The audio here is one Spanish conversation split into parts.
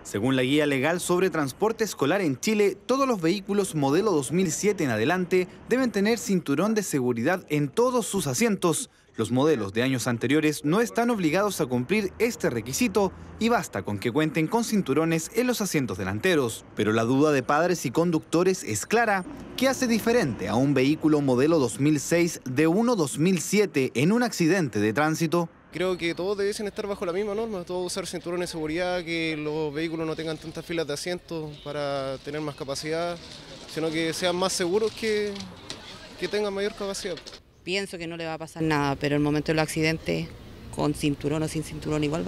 Según la guía legal sobre transporte escolar en Chile, todos los vehículos modelo 2007 en adelante deben tener cinturón de seguridad en todos sus asientos. Los modelos de años anteriores no están obligados a cumplir este requisito y basta con que cuenten con cinturones en los asientos delanteros. Pero la duda de padres y conductores es clara. ¿Qué hace diferente a un vehículo modelo 2006 de uno 2007 en un accidente de tránsito? Creo que todos debiesen estar bajo la misma norma, todos usar cinturones de seguridad, que los vehículos no tengan tantas filas de asientos para tener más capacidad, sino que sean más seguros que tengan mayor capacidad. Pienso que no le va a pasar nada, pero en el momento del accidente, con cinturón o sin cinturón, igual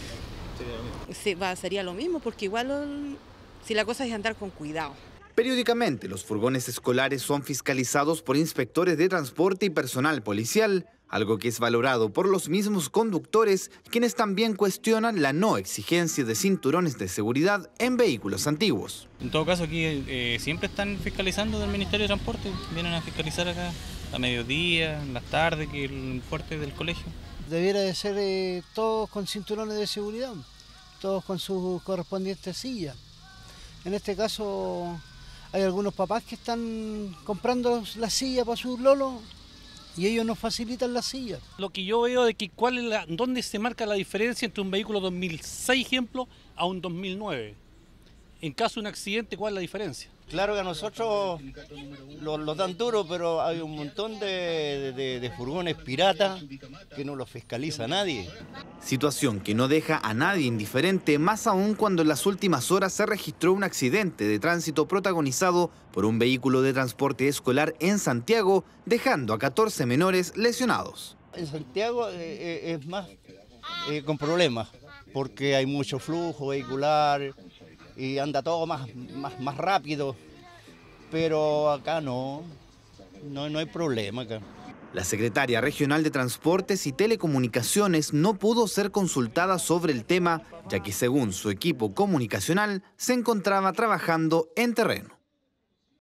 sería lo mismo, porque igual si la cosa es andar con cuidado. Periódicamente, los furgones escolares son fiscalizados por inspectores de transporte y personal policial, algo que es valorado por los mismos conductores, quienes también cuestionan la no exigencia de cinturones de seguridad en vehículos antiguos. En todo caso, aquí siempre están fiscalizando del Ministerio de Transporte, vienen a fiscalizar acá a mediodía, en las tardes, que el fuerte del colegio. Debiera de ser todos con cinturones de seguridad, todos con sus correspondientes sillas. En este caso hay algunos papás que están comprando la silla para sus lolos y ellos nos facilitan la silla. Lo que yo veo de que dónde se marca la diferencia entre un vehículo 2006, ejemplo, a un 2009. En caso de un accidente, ¿cuál es la diferencia? Claro que a nosotros los dan duro, pero hay un montón de furgones piratas que no los fiscaliza nadie. Situación que no deja a nadie indiferente, más aún cuando en las últimas horas se registró un accidente de tránsito protagonizado por un vehículo de transporte escolar en Santiago, dejando a 14 menores lesionados. En Santiago es más con problemas, porque hay mucho flujo vehicular y anda todo más rápido, pero acá no hay problema acá. La secretaria regional de Transportes y Telecomunicaciones no pudo ser consultada sobre el tema, ya que según su equipo comunicacional se encontraba trabajando en terreno.